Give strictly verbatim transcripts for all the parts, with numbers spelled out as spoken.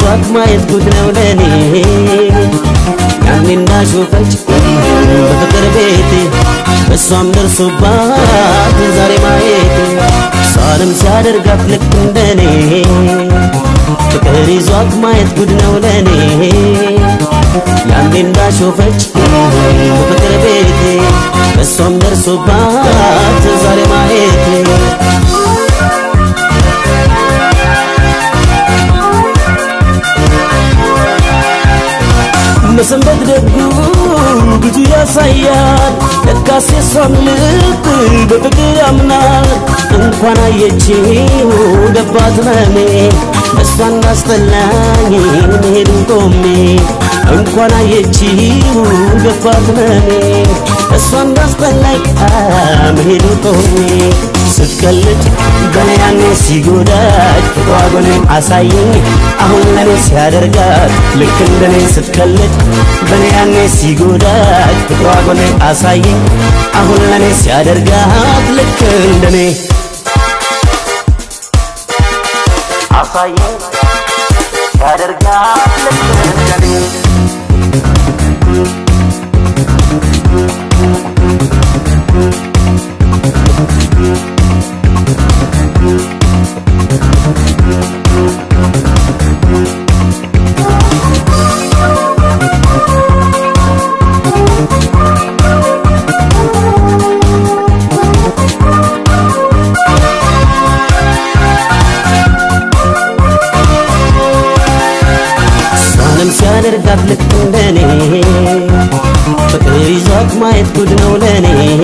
ይዟት ማየት ጉድ ነው ለኔ ያኔና ሾፈች በፍቅር ቤቴ በሷም ደርሶባት ዛሬ ማየት ሳንም ሲያደርጋት ልክ እንደኔ ፍቅር ይዟት ማየት ጉድ ነው ለኔ ያኔና ሾፈች በፍቅር ቤቴ በሷም ደርሶባት ዛሬ ማየት መሰንበት ደጉ ብዙ ያሳያል ለካሴ ሷም ልብ በፍቅር ያምናል እንኳን አየችው ገባት መሜ እሷ እንዳስጠላኝ መሄዱን ቆሜ እንኳን አየችው ገባት መሜ እሷ እንዳስጠላኝ መሄዱን ቆሜ ስትቀልድ በኔ ያኔ ሲጎዳት ፍቅሯ ጎኔን አሳየኝ አሁን ለኔ ሲያደርጋት ልክ እንደኔ ስትቀልድ በኔ ያኔ ሲጎዳት ፍቅሯ ጎኔን አሳየኝ አሁን ለኔ ሲያደርጋት ልክ እንደኔ አሳየኝ ሲያደርጋት ልክ እንደኔ ሲያደርጋት ልክ እንደኔ ፍቅር ይዟት ማየት ጉድ ነው ለኔ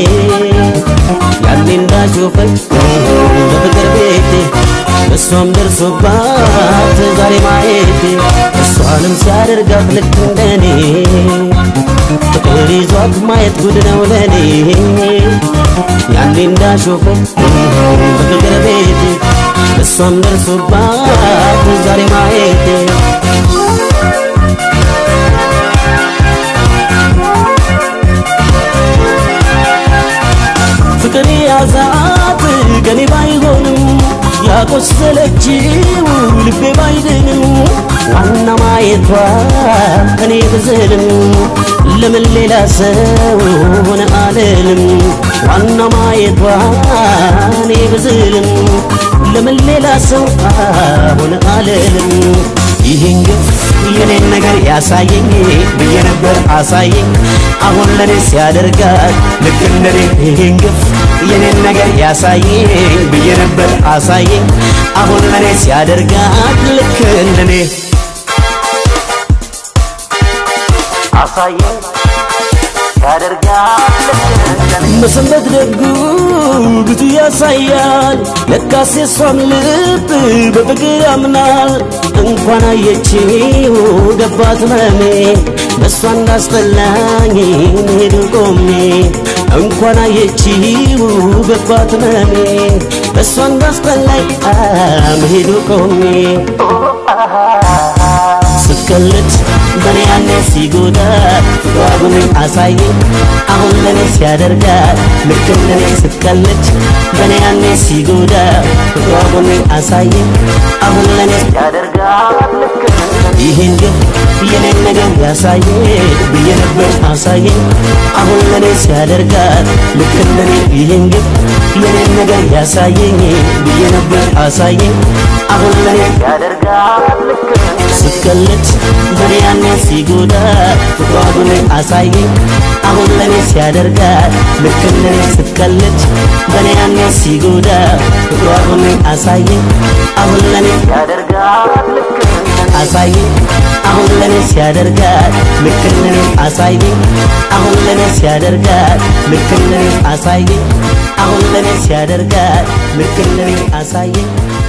ያኔ እንዳሾፈች በፍቅር ቤቴ እሷም ደርሶባት ዛሬ ማየቴ እሷንም ሲያደርጋት ልክ እንደኔ ፍቅር ይዟት ማየት ጉድ ነው ለኔ ያኔ እንዳሾፈች በፍቅር ቤቴ እሷም ደርሶባት ዛሬ ማየቴ ፍቅር ያዛት ገኔ ባይሆንም ያቆሰለችው ልቤ ባይድንም ዋና ማየቷ ከኔ ብዝልም ለምን ሌላ ሰው ሆነ አልልም ዋና ማየቷ እኔ ብዝልም ለምን ሌላ ሰው ሆነ አልልም ይሄን ግፍ የኔን ነገር ያሳየኝ ብዬ ነበር አሳየኝ አሁን ለኔ ሲያደርጋት ልክ እንደኔ ይሄን ግፍ የኔን ነገር ያሳየኝ ብዬ ነበር አሳየኝ አሁን ለኔ ሲያደርጋት ልክ እንደኔ አሳየኝ ሲያደርጋት ልክ እንደኔ መሰንበት ደጉ ብዙ ያሳያል ለካሴ ሷም ልብ በፍቅር ያምናል እንኳን አየችው ገባት መሜ በሷ እንዳስጠላኝ መሄዱን ቆሜ እንኳን አየችው ገባት መሜ በሷ እንዳስጠላኝ መሄዱን ቆሜ ስትቀልድ በኔ ያኔ ሲጎዳት ፍቅሯ ጎኔን አሳየኝ አሁን ለኔ ሲያደርጋት ልክ እንደኔ ስትቀልድ በኔ ያኔ ሲጎዳት ፍቅሯ ጎኔን አሳየኝ አሁን ለኔ ሲያደርጋት ልክ ይሄን ግፍ የኔን ነገር ያሳየኝ ብዬ ነበር አሳየኝ አሁን ለኔ ሲያደርጋት ልክ እንደኔ ይሄን ግፍ የኔን ነገር ያሳየኝ ብዬ ነበር አሳየኝ አሁን ለኔ ሲያደርጋት ልክ ስትቀልድ በኔ ያኔ ሲጎዳት ፍቅሯ ጎኔን አሳየኝ አሁን ለኔ ሲያደርጋት ልክ እንደኔ ስትቀልድ በኔ ያኔ ሲጎዳት ፍቅሯ ጎኔን አሳየኝ አሁን ለኔ ሲያደርጋት ልክ አሳየኝ አሁን ለኔ ሲያደርጋት ልክ እንደኔ አሳየኝ አሁን ለኔ ሲያደርጋት ልክ እንደኔ አሳየኝ አሁን ለኔ ሲያደርጋት ልክ እንደኔ አሳየኝ